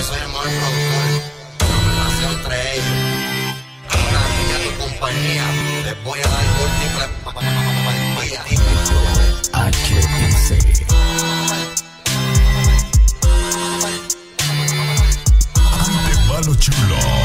soy el mejor productor. Nació entre ellos. Una niña tu compañía. Les voy a dar múltiples HIC. De malo chulo.